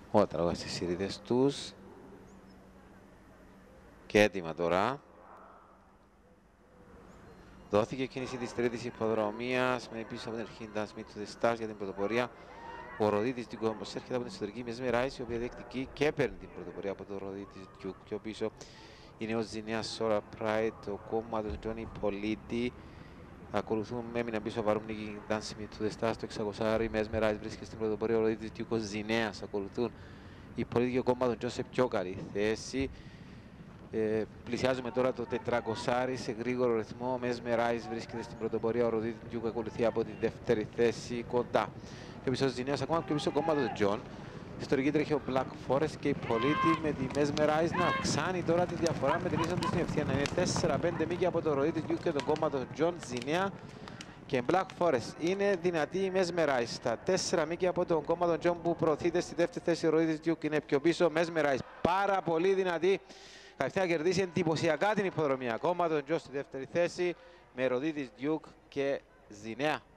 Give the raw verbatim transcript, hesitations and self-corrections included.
Ο Τραγώδης στις σειρίδες τους. Και έτοιμα τώρα. Δόθηκε κίνηση της τρίτης υποδρομίας με πίσω από την αρχή Dance Me to the Stars για την πρωτοπορία. Ο Ροδίτης Duke έρχεται από την ιστορική Mesmerize, η οποία διεκδικεί και παίρνει την πρωτοπορία από το Ροδίτης Duke. Πιο πίσω είναι ο Ζηνέας Sora Pride, το κόμμα του Johnny Πολίτη. Ακολουθούν, έμειναν πίσω, Βαρούμνικη, Dance Me to the Stars, το εξακόσια, η Mesmerize βρίσκεται στην πρωτοπορία, ο Ροδίτης Duke, ο Ζηνέας. Ακολουθούν οι Πολίτη και ο κόμμα του John σε πιο καλή θέση. Ε, πλησιάζουμε τώρα το τετρακόσια σε γρήγορο ρυθμό. Mesmerize βρίσκεται στην πρωτοπορία. Ο Ροδίτης Duke ακολουθεί από τη δεύτερη θέση κοντά. Πιο πίσω ο Ζηνέας, ακόμα πιο πίσω κόμμα του John. Ιστορική τρέχει ο Black Forest και η Πολίτη με τη Mesmerize να αυξάνει τώρα τη διαφορά με την ίσον του στην ευθεία. Να είναι τέσσερα πέντε μήκη από το Ροδίτης Duke και τον κόμμα του John Ζηνέα και Black Forest. Είναι δυνατή η Mesmerize στα τέσσερα μήκη από τον κόμμα του John που προωθείται στη δεύτερη θέση. Ο Ροδίτης Duke είναι πιο πίσω. Mesmerize πάρα πολύ δυνατή. Κατευθείαν κερδίσει εντυπωσιακά την υποδρομία. Κόμμα τον Τζο στη δεύτερη θέση με Ροδίτης Duke και Ζηνέα.